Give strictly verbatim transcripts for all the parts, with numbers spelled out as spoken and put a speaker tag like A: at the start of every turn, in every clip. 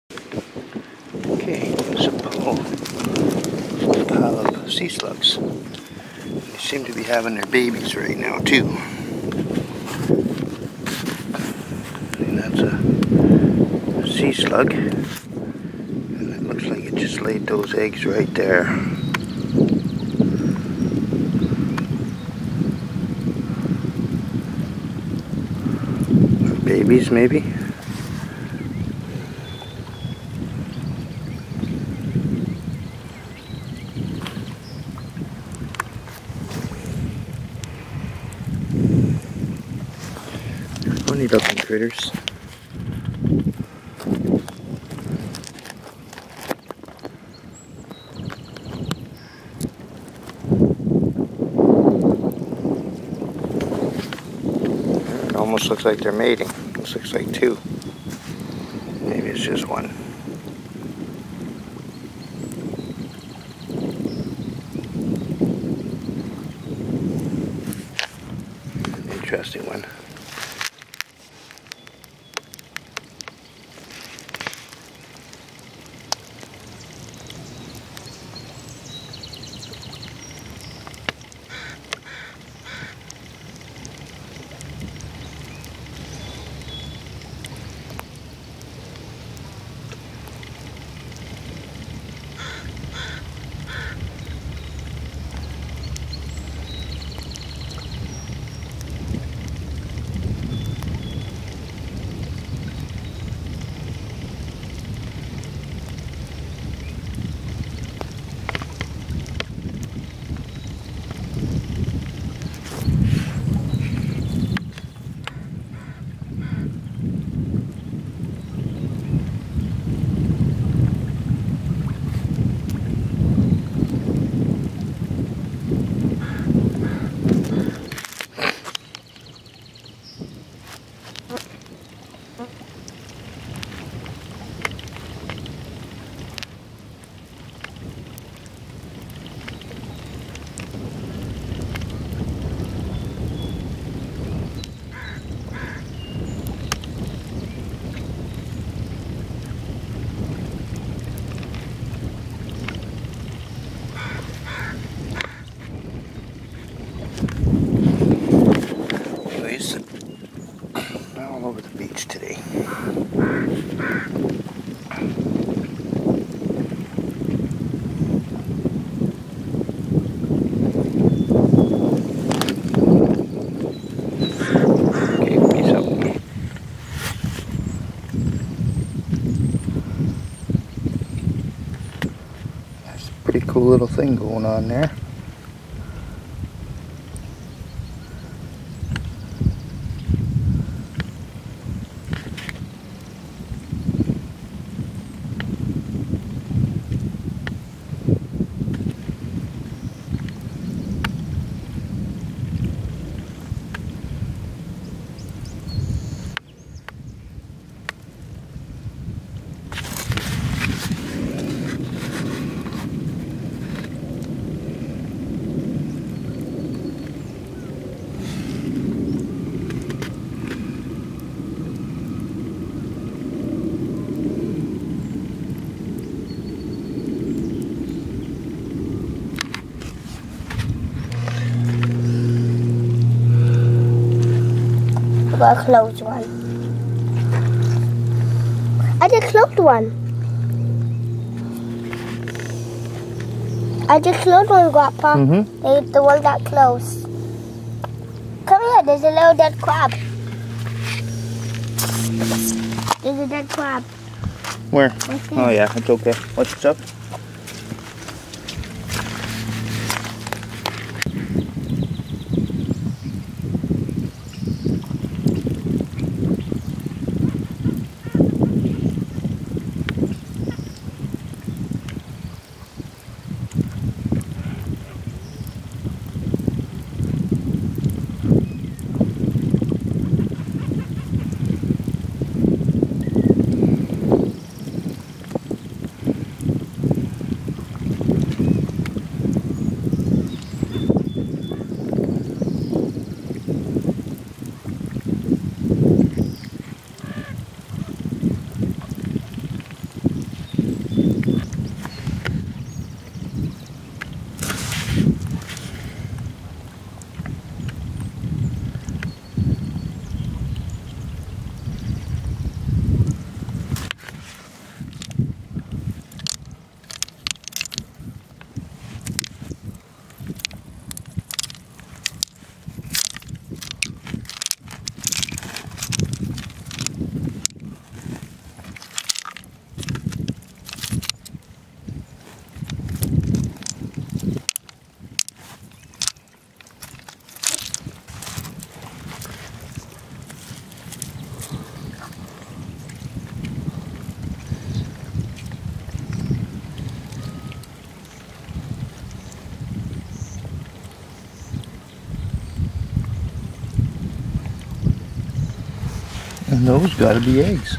A: Okay, there's a pile, a pile of sea slugs. They seem to be having their babies right now too. And that's a sea slug. And it looks like it just laid those eggs right there. Or babies maybe. Funny looking critters. It almost looks like they're mating. This looks like two. Maybe it's just one. Interesting one. All over the beach today. Okay, peace out. That's a pretty cool little thing going on there.
B: A closed one. I did closed one. I did closed one, Grandpa.
A: Mm-hmm.
B: The, the one that closed. Come here, there's a little dead crab. There's a dead crab.
A: Where?
B: Right there.
A: Oh yeah, it's okay. What's up? And those gotta be eggs.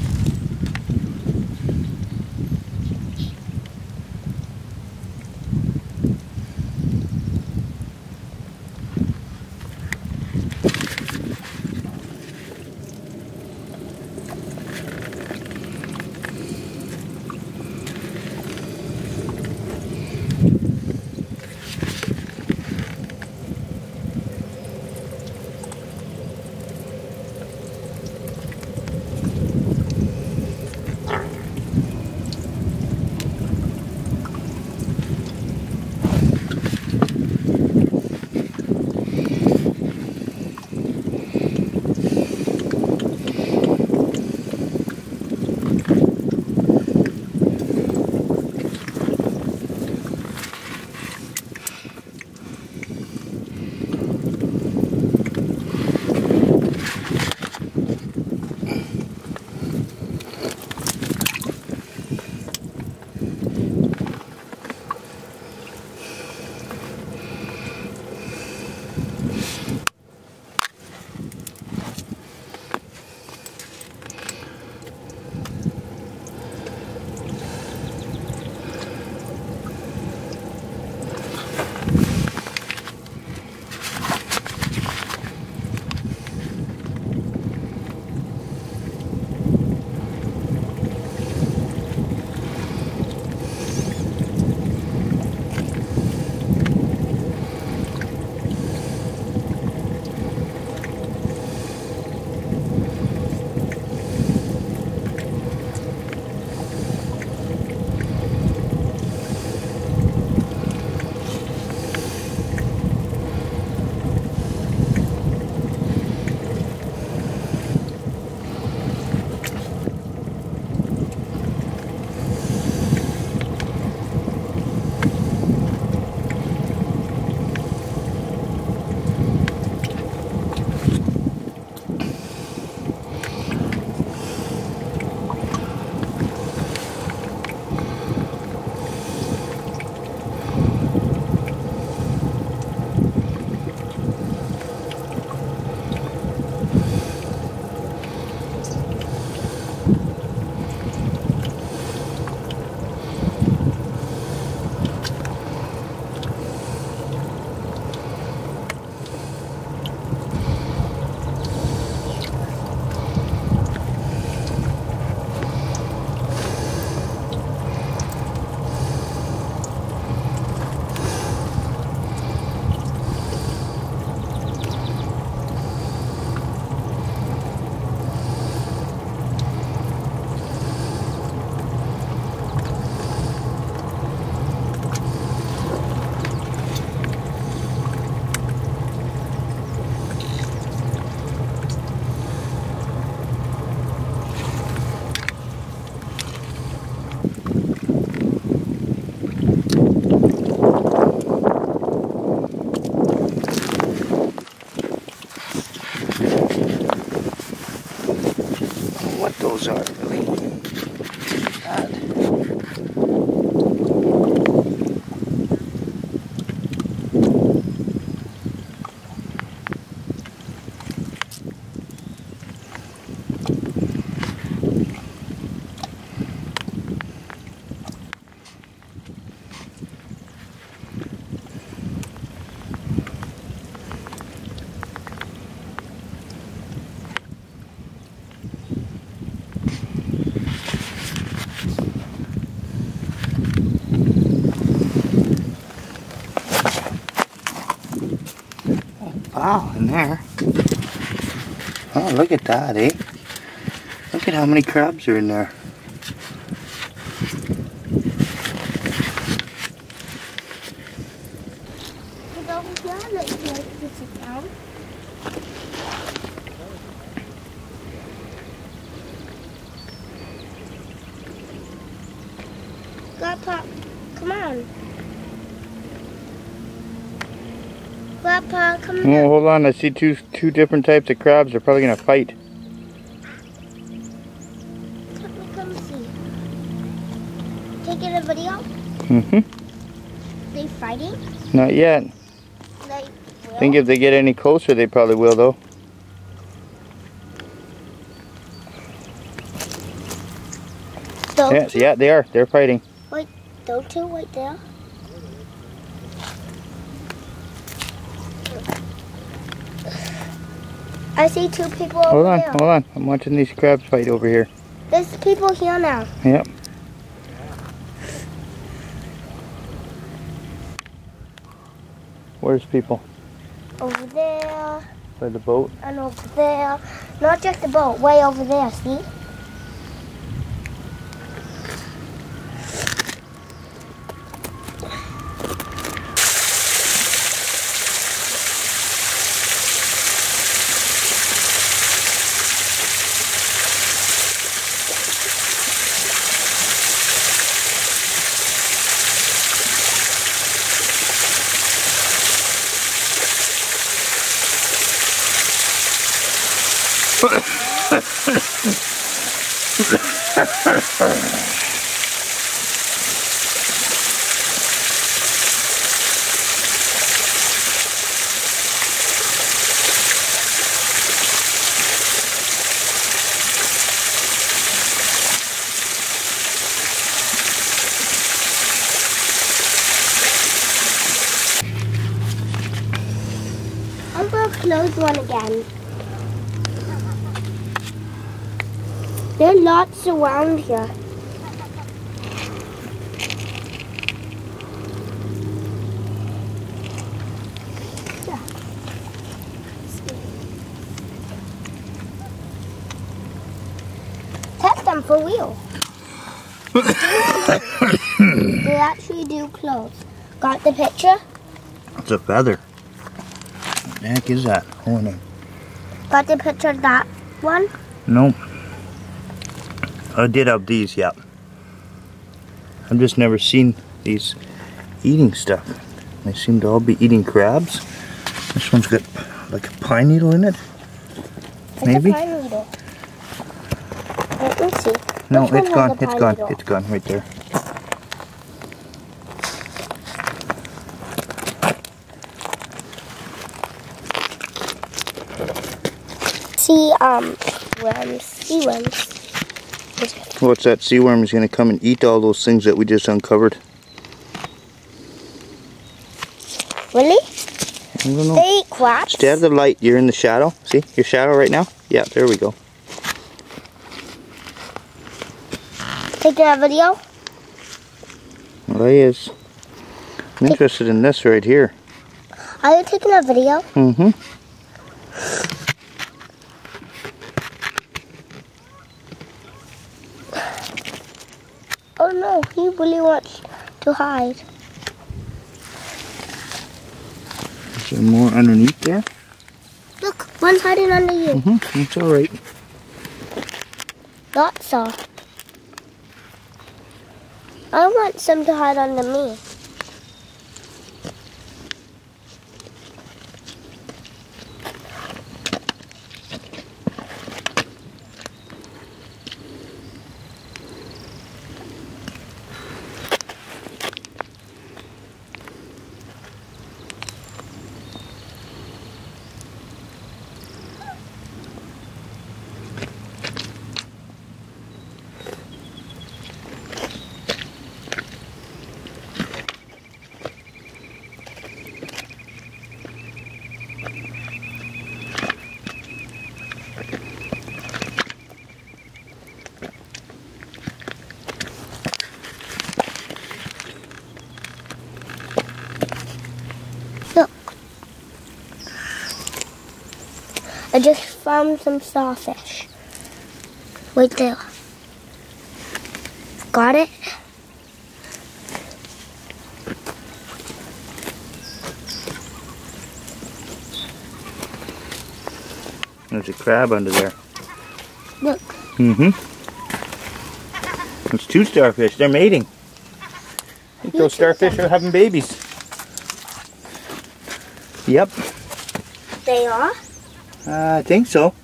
A: Those are really bad. Wow, in there. Oh, look at that, eh? Look at how many crabs are in there.
B: Grandpa, come on. Grandpa, come
A: on. Oh, hold on. I see two two different types of crabs. They're probably gonna fight.
B: Let me come see. Taking a video?
A: Mm-hmm.
B: They fighting?
A: Not yet.
B: Like,
A: I think if they get any closer, they probably will, though.
B: Those
A: Yeah,
B: two?
A: yeah, they are. They're fighting.
B: Wait, those two right there? I see two people over
A: Hold on,
B: there.
A: hold on. I'm watching these crabs fight over here.
B: There's people here now.
A: Yep. Where's people?
B: Over there
A: By the boat?
B: and over there. Not just the boat, way over there, see? I'm going to close one again. There are lots around here. Yeah. Test them for real. They actually do close. Got the picture?
A: It's a feather. What the heck is that? Hold on.
B: Got the picture of that one?
A: Nope. I did have these, yeah. I've just never seen these eating stuff. They seem to all be eating crabs. This one's got like a pine needle in it.
B: It's
A: Maybe?
B: a pine needle. Let me see.
A: No,
B: Which one
A: it's
B: has
A: gone.
B: a
A: It's
B: pine
A: gone.
B: needle?
A: It's gone right there.
B: Sea um worms. Sea worms.
A: What's that? Sea worm is going to come and eat all those things that we just uncovered.
B: Really?
A: I don't know.
B: They eat crabs?
A: Stay out of the light. You're in the shadow. See? Your shadow right now? Yeah, there we go.
B: Taking a video?
A: Well, he is. I'm interested in this right here.
B: Are you taking a video?
A: Mm-hmm.
B: Oh no, he really wants to hide.
A: Is there more underneath there?
B: Look, one's hiding under you.
A: Mm-hmm. It's all right.
B: Lots of. I want some to hide under me. Look. I just found some starfish. Right there. Got it?
A: There's a crab under there.
B: Look.
A: Mm-hmm. It's two starfish. They're mating. I think those starfish are having babies. Yep.
B: They are?
A: Uh, I think so.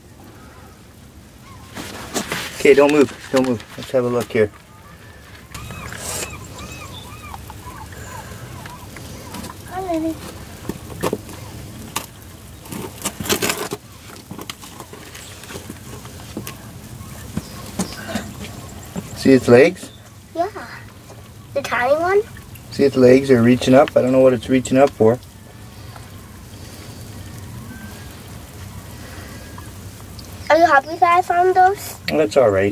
A: Okay, don't move. Don't move. Let's have a look here.
B: Hi, Lily.
A: See its legs?
B: Yeah. The tiny one?
A: See its legs are reaching up? I don't know what it's reaching up for.
B: Are you happy that I found those?
A: Well, that's alright.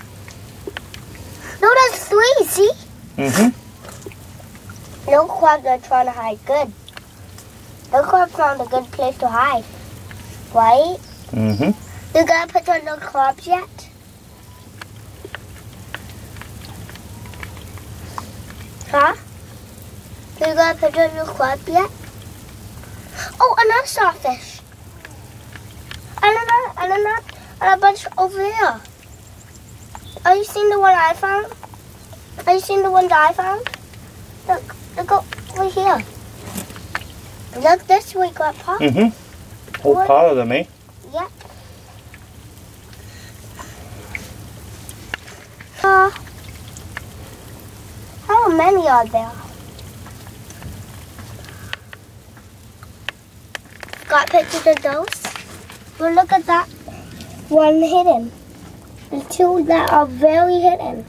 B: No, that's three, see?
A: Mm-hmm.
B: No crabs are trying to hide. Good. No crab found a good place to hide. Right?
A: Mm-hmm.
B: You got a picture of no crabs yet? Huh? You got a picture of your crab yet? Oh, another starfish. And another, and another, and a bunch over there. Are you seeing the one I found? Are you seeing the ones I found? Look, look over here. Look this way, Grandpa.
A: Mm-hmm. Whole
B: What?
A: pile of them, eh?
B: Yep. Uh, how many are there? Got pictures of those? Well, look at that. One hidden. The two that are very hidden.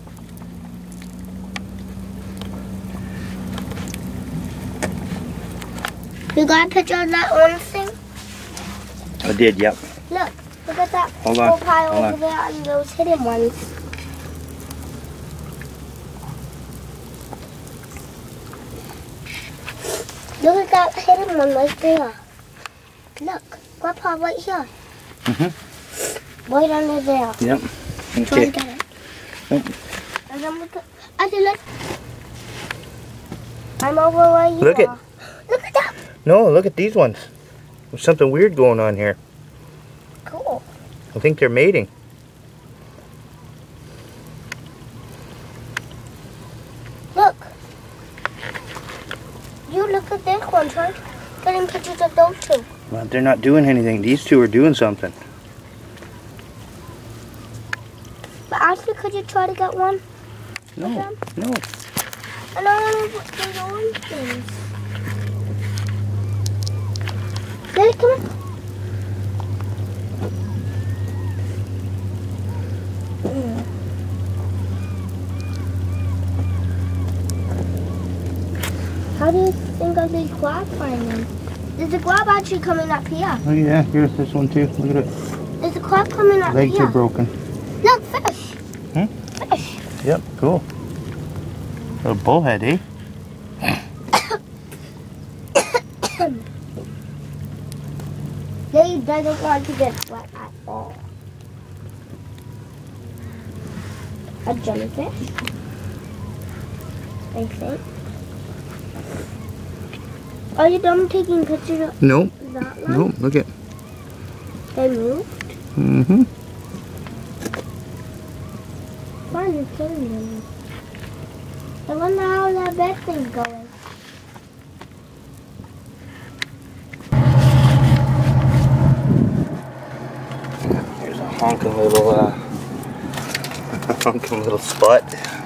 B: You got a picture of that one thing?
A: I did, yep.
B: Look, look at that
A: Hold on,
B: whole pile
A: hold
B: over
A: on.
B: there and those hidden ones. Look at that hidden one right there. Look, Grandpa, right here.
A: Mm-hmm.
B: Right under there.
A: Yep.
B: Try
A: Okay.
B: to get it.
A: Yep.
B: And then look at, I did look. I'm over right here.
A: Look it.
B: Look at that.
A: No, look at these ones. There's something weird going on here.
B: Cool.
A: I think they're mating.
B: Look. You look at this one, try getting pictures of those two.
A: Well, they're not doing anything. These two are doing something.
B: But actually, could you try to get one?
A: No,
B: Okay.
A: no.
B: And I want to put these orange things. Daddy, come on. Mm. How do you think of the crab finding? There's a crab actually coming up here.
A: Oh yeah, here's this one too. Look at it.
B: There's a crab coming up
A: Legs
B: here.
A: are broken.
B: Look, fish.
A: Hmm?
B: Fish.
A: Yep, cool. A bullhead, eh?
B: They doesn't want to get wet at all. A jellyfish, I think. Are you done taking pictures of
A: Nope.
B: that one?
A: Nope. Look at.
B: They moved.
A: Mm-hmm.
B: Why are you killing them? I wonder how that bed thing's going.
A: Here's a honking little, uh, honking little spot.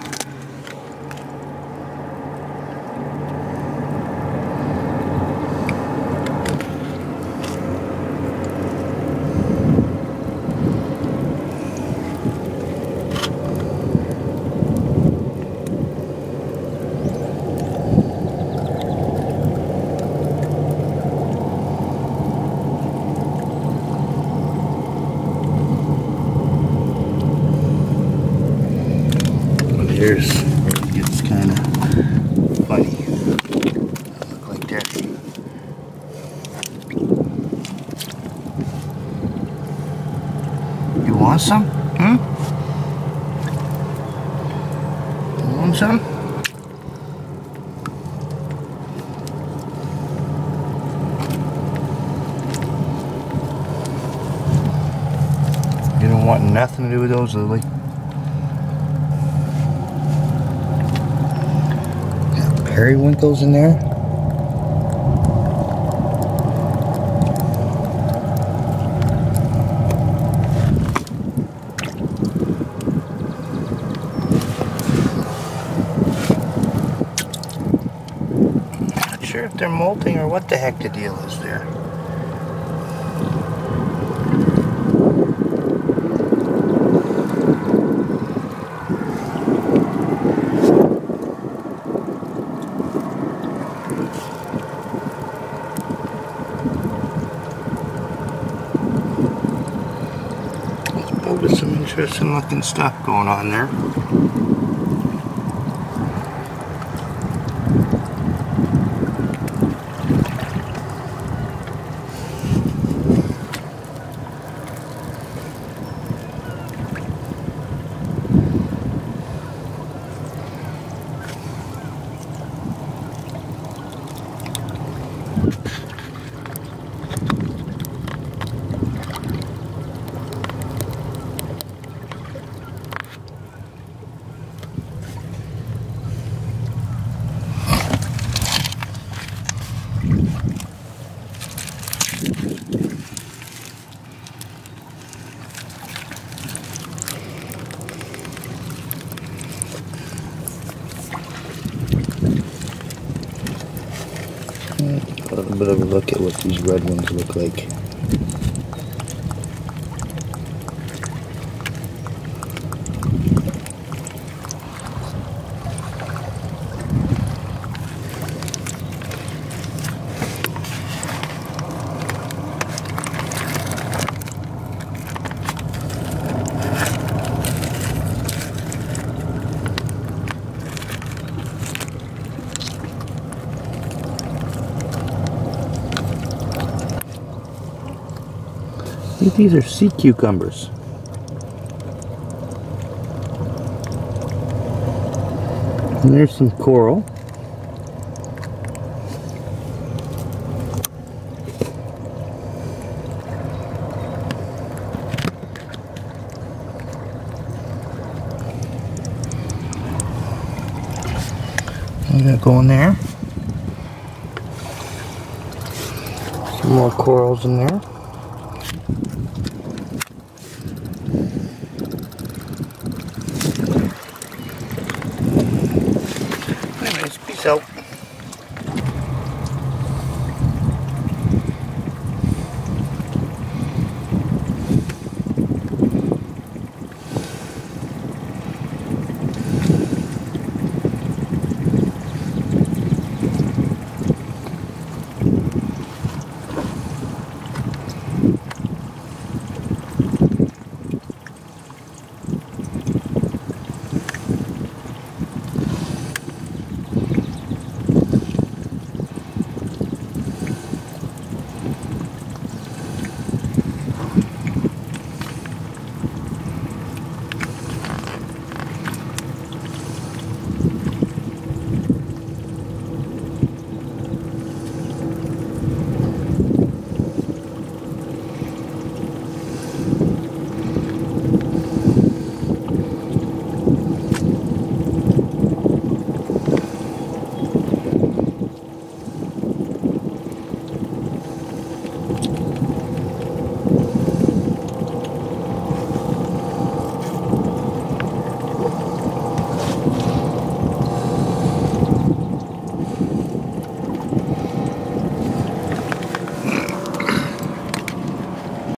A: Here's where it gets kind of funny. Look like that. You want some? Hmm? You want some? You don't want nothing to do with those, Lily. Periwinkles in there. Not sure if they're molting or what the heck the deal is there. Interesting looking stuff going on there. A little bit of a look at what these red ones look like. I think these are sea cucumbers. And there's some coral. I'm gonna go in there. Some more corals in there. Anyways, peace out.